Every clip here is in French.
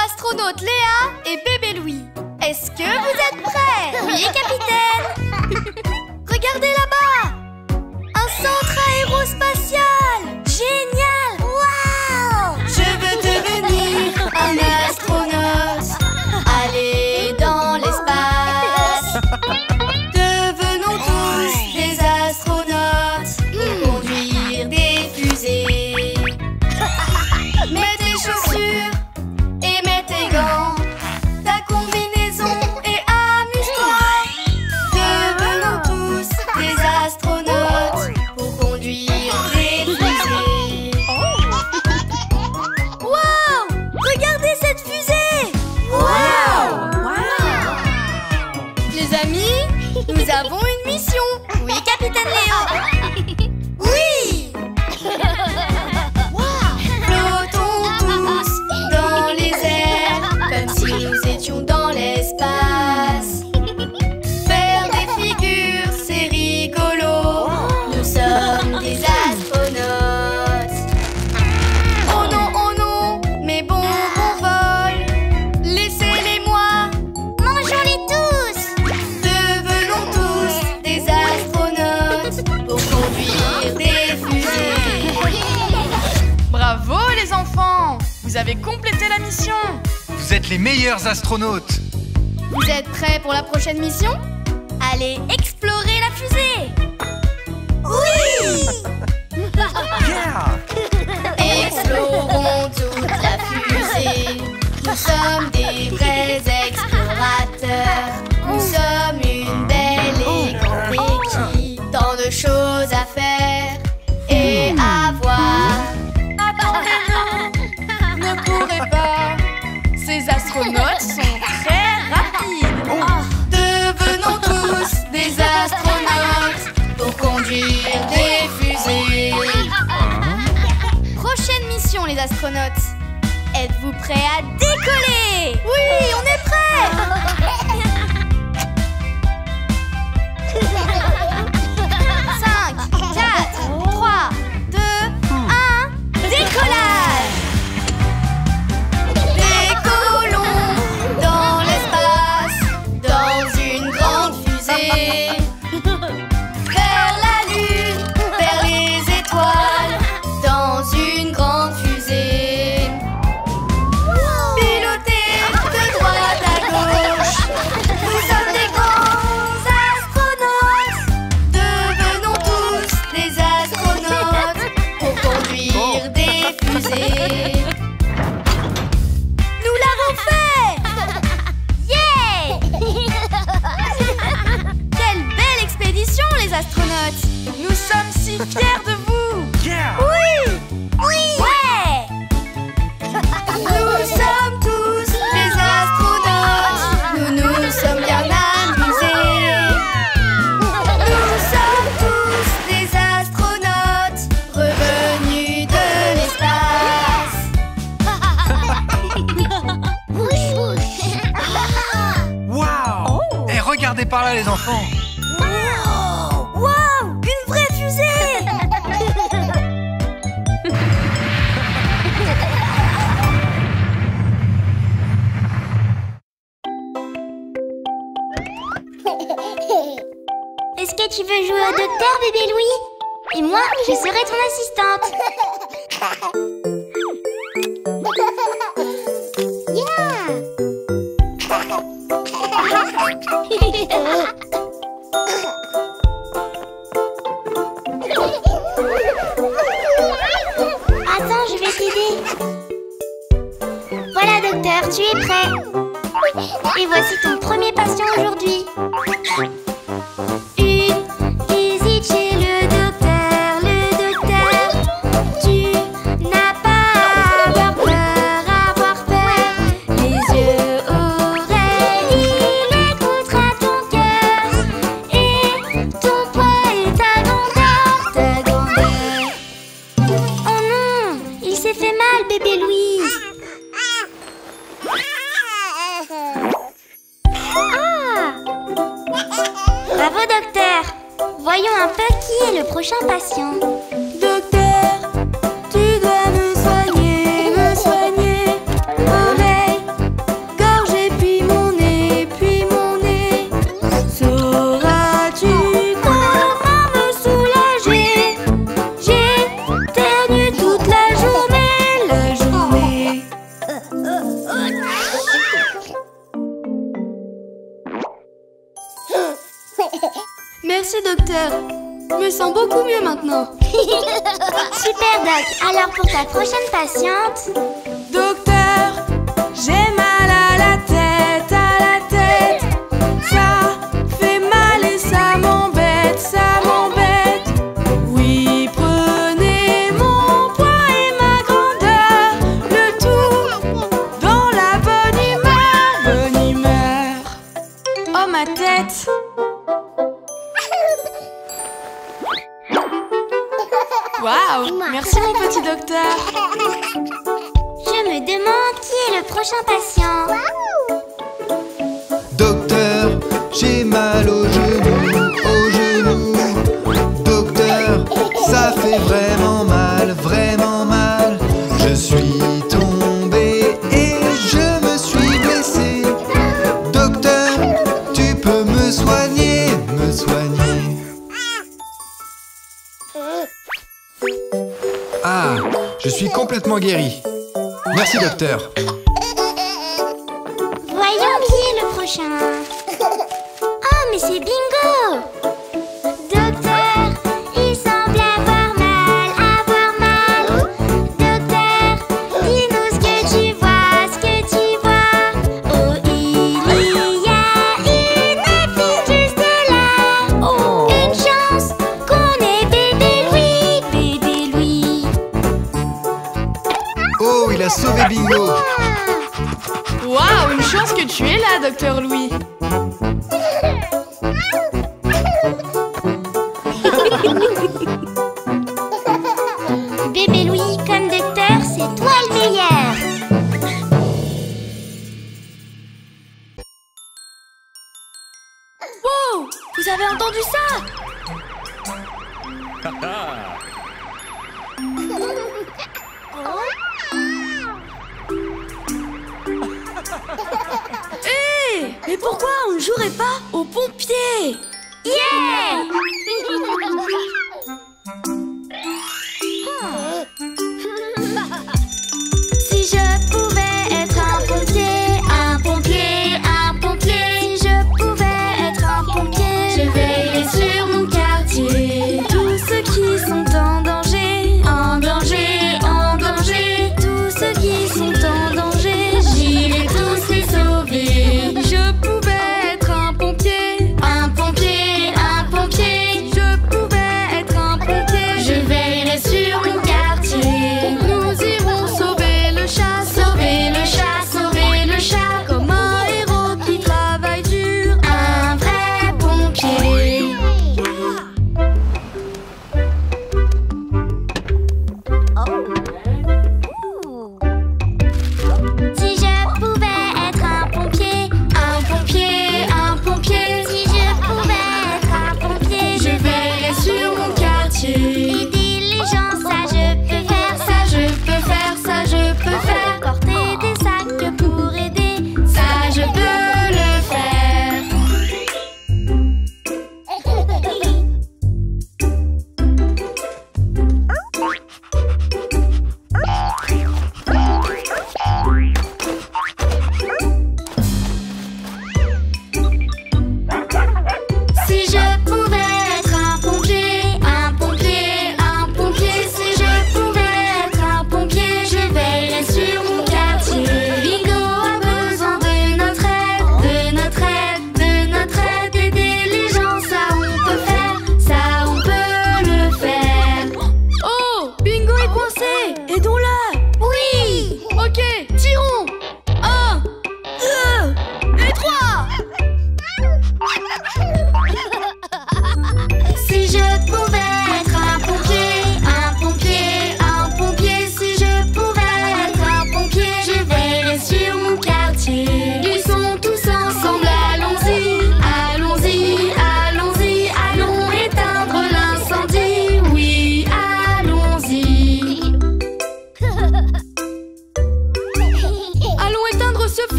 astronautes Léa et bébé Louis. Est-ce que vous êtes prêts? Oui, capitaine. Regardez là-bas! Un centre aérospatial! Génial! Waouh! Je veux devenir un astronaute. Aller dans l'espace. Devenons tous des astronautes. Conduire des fusées. Mets tes chaussures et mets tes gants. Ta combinaison et amuse-toi. Devenons tous des astronautes pour conduire des fusées. Wow! Regardez cette fusée! Wow! Les amis, nous avons une mission. Oui, capitaine Léo. Oui! Flottons tous dans les airs comme si nous étions dans l'espace. Faire des figures, c'est rigolo. Nous sommes des astronautes. Oh non, mes bonbons volent. Laissez-les-moi. Mangeons-les tous. Devenons tous des astronautes pour conduire des fusées. Bravo les enfants! Vous avez complété la mission! Vous êtes les meilleurs astronautes. Vous êtes prêts pour la prochaine mission? Allez explorer la fusée! Oui! Yeah! Explorons toute la fusée. Nous sommes des vrais explorateurs. Nous sommes une belle et grande équipe. Tant de choses à faire et à voir. Ne courez pas! Ces astronautes sont très rapides! Devenons tous des astronautes pour conduire des fusées. Prochaine mission, les astronautes. Êtes-vous prêts à décoller? Oui, on est prêts. 5, 4, 3, 2, 1, décollage! Décollons dans l'espace, dans une grande fusée. Vers la lune, vers les étoiles, dans une grande fusée. Piloter de droite à gauche, nous sommes des grands astronautes. Devenons tous des astronautes pour conduire des fusées. Nous l'avons fait! Yeah! Quelle belle expédition, les astronautes! Nous sommes si fiers de vous! Yeah! Oui! Oui! Ouais! Nous sommes tous des astronautes. Nous nous sommes bien amusés. Nous sommes tous des astronautes revenus de l'espace. Wow! Et regardez par là les enfants. Wow! Une vraie fusée! Est-ce que tu veux jouer au docteur, bébé Louis? Et moi, je serai ton assistante. Attends, je vais t'aider. Voilà, docteur, tu es prêt. Et voici ton premier patient aujourd'hui. Une visite chez le docteur, tu n'as pas à avoir peur, les yeux, oreilles, il écoutera ton cœur et ton poids et ta grandeur. Oh non, il s'est fait mal, bébé Louis. Bravo, docteur. Voyons un peu qui est le prochain patient. Docteur, tu dois me soigner. Oreille, maintenant. Super Doc, alors pour ta prochaine patiente. Docteur, j'ai mal à la tête, à la tête. Ça fait mal et ça m'embête, ça m'embête. Oui, prenez mon poids et ma grandeur, le tout dans la bonne humeur, bonne humeur. Oh ma tête. Waouh, merci mon petit docteur. Je me demande qui est le prochain patient. Docteur, j'ai mal au genou, au genou. Docteur, ça fait vraiment mal, vraiment mal. Je suis tombé et je me suis blessé. Docteur, tu peux me soigner, me soigner. Ah, je suis complètement guéri. Merci, docteur. Voyons qui est le prochain. Oh, mais c'est Bingo. Docteur, il semble avoir mal, avoir mal. Docteur, dis-nous ce que tu vois, ce que tu vois. Oh, il y a une fille juste là. Oh, une chance qu'on ait bébé Louis, bébé Louis. Oh, il a sauvé Bingo. Waouh, une chance que tu es là, docteur Louis. Bébé Louis, comme docteur, c'est toi le meilleur. Wow, vous avez entendu ça? Hé, mais pourquoi on ne jouerait pas aux pompiers? Yeah! Si je pouvais être un pompier, un pompier, un pompier. Si je pouvais être un pompier, je veillerais sur mon quartier. Tous ceux qui sont en danger, en danger, en danger. Tous ceux qui sont en danger, j'irais tous les sauver. Si je pouvais être un pompier, un pompier, un pompier. Si je pouvais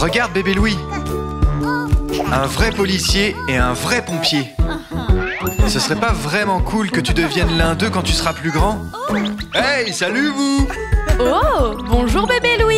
Regarde bébé Louis. Un vrai policier et un vrai pompier. Ce serait pas vraiment cool que tu deviennes l'un d'eux quand tu seras plus grand? Hey, salut vous! Oh, bonjour bébé Louis.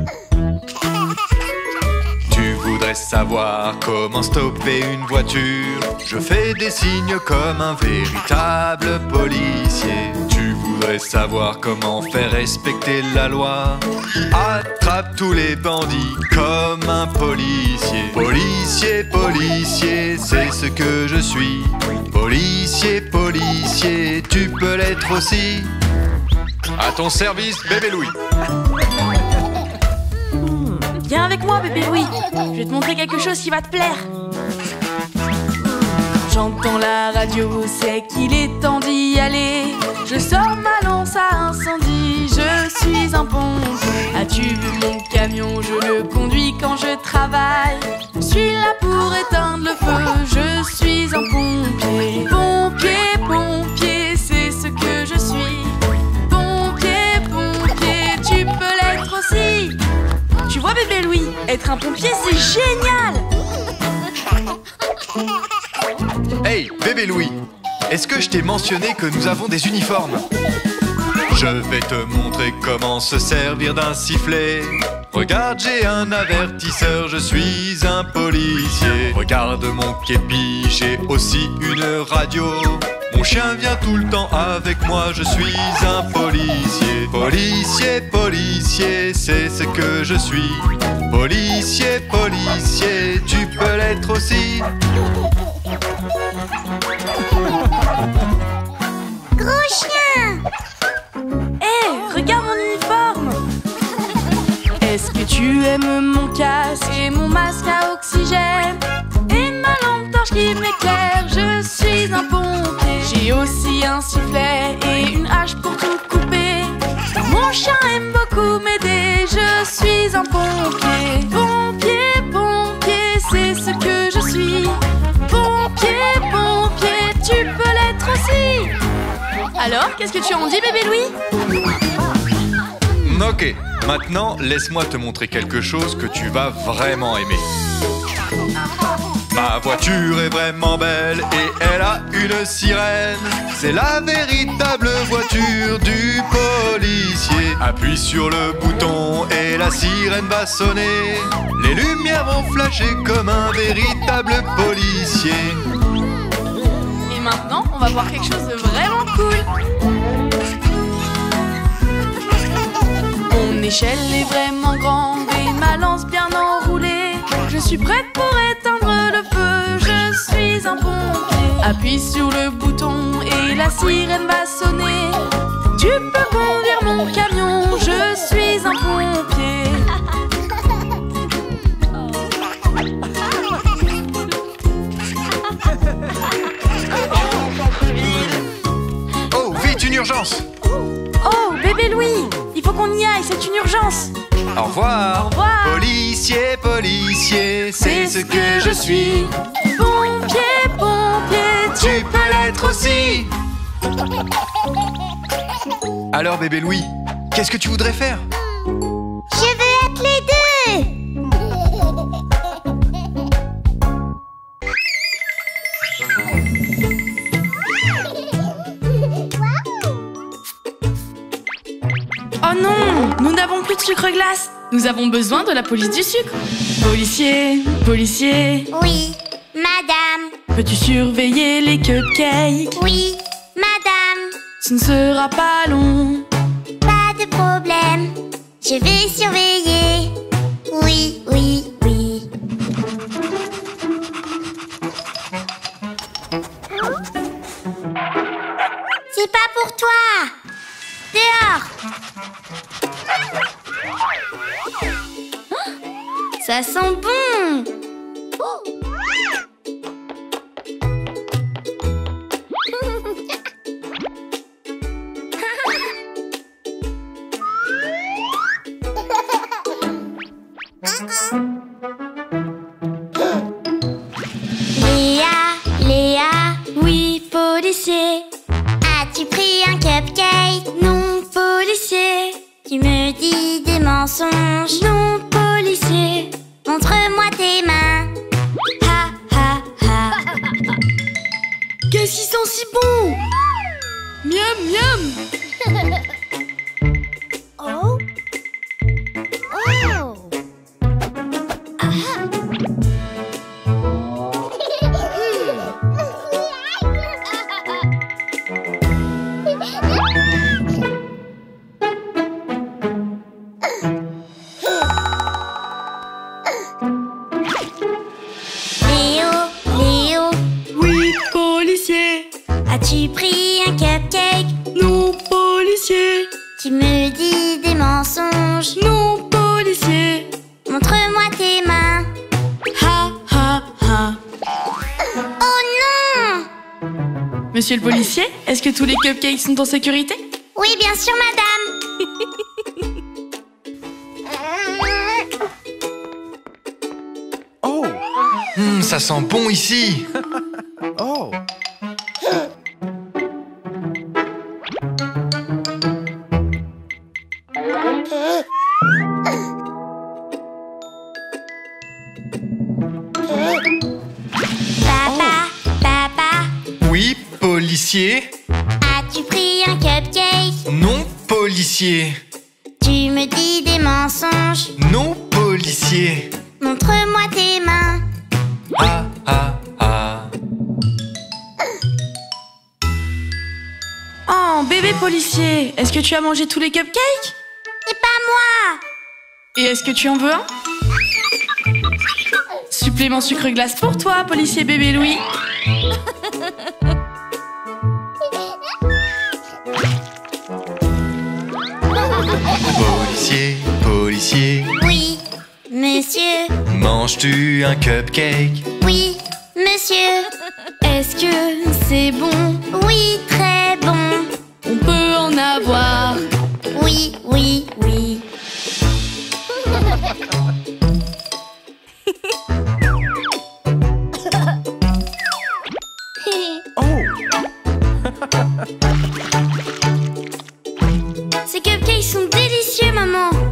Tu voudrais savoir comment stopper une voiture? Je fais des signes comme un véritable policier. Tu voudrais savoir comment faire respecter la loi? Attrape tous les bandits comme un policier. Policier, policier, c'est ce que je suis. Policier, policier, tu peux l'être aussi. À ton service, bébé Louis. Viens avec moi bébé Louis. Je vais te montrer quelque chose qui va te plaire. J'entends la radio, c'est qu'il est temps d'y aller. Je sors ma lance à incendie, je suis un pompier. As-tu vu mon camion? Je le conduis quand je travaille. Je suis là pour éteindre le feu, je suis un pompier. Pompier, pompier, c'est ce que je suis. Pompier, pompier, tu peux l'être aussi. Tu vois bébé Louis, être un pompier c'est génial. Hey, bébé Louis, est-ce que je t'ai mentionné que nous avons des uniformes? Je vais te montrer comment se servir d'un sifflet. Regarde, j'ai un avertisseur, je suis un policier. Regarde mon képi, j'ai aussi une radio. Mon chien vient tout le temps avec moi, je suis un policier. Policier, policier, c'est ce que je suis. Policier, policier, tu peux l'être aussi. Gros chien! Hé, regarde mon uniforme. Est-ce que tu aimes mon casque et mon masque à oxygène et ma lampe torche qui m'éclaire? Je suis un pompier. J'ai aussi un sifflet et une hache pour tout couper. Mon chien aime beaucoup m'aider. Je suis un pompier. Pompier, pompier, c'est ce que je suis. Pompier, pompier, tu peux l'être aussi. Alors, qu'est-ce que tu en dis, bébé Louis? Ok, maintenant laisse-moi te montrer quelque chose que tu vas vraiment aimer. Ma voiture est vraiment belle et elle a une sirène. C'est la véritable voiture du policier. Appuie sur le bouton et la sirène va sonner. Les lumières vont flasher comme un véritable policier. Et maintenant, on va voir quelque chose de vraiment cool. Mon échelle est vraiment grande et ma lance bien enroulée. Je suis prête pour éteindre le feu, je suis un pompier. Appuie sur le bouton et la sirène va sonner. Tu peux conduire mon camion, je suis un pompier. Oh, vite, une urgence! Oh, bébé Louis, il faut qu'on y aille, c'est une urgence. Au revoir! Au revoir. Policier, policier, c'est ce que je suis. Pompier, pompier, Tu peux l'être aussi. Alors bébé Louis, qu'est-ce que tu voudrais faire? Je veux être les deux! Oh non, nous n'avons plus de sucre glace. Nous avons besoin de la police du sucre. Policier, policier, Oui, madame. peux-tu surveiller les cupcakes? Oui, madame. Ce ne sera pas long. Pas de problème. Je vais surveiller. Oui, oui, oui. C'est pas pour toi. Dehors. Ça sent bon. Léa, Oui, policier. as-tu pris un cupcake? Non, policier. Tu me dis des mensonges. Non, policier. Mon miam. Oh. Oh. Léo, Léo, Oui, policier. as-tu pris un cupcake? Non, policier. Tu me dis des mensonges. Non, policier. Montre-moi tes mains. Ha, ha, ha. Oh non! Monsieur le policier, est-ce que tous les cupcakes sont en sécurité? Oui, bien sûr, madame. Oh. Ça sent bon ici. Oh. Papa, papa, Oui, policier. as-tu pris un cupcake? Non, policier. Tu me dis des mensonges. Non, policier. Montre-moi tes mains. Ah, ah, ah. Oh, bébé policier, est-ce que tu as mangé tous les cupcakes? C'est pas moi. Et est-ce que tu en veux un? Supplément sucre glace pour toi, policier bébé Louis. Policier, policier. Oui, monsieur. Manges-tu un cupcake? Oui, monsieur. Est-ce que c'est bon? Oui, très bon. On peut en avoir. Oui, oui, oui. Ces cupcakes sont délicieux, maman.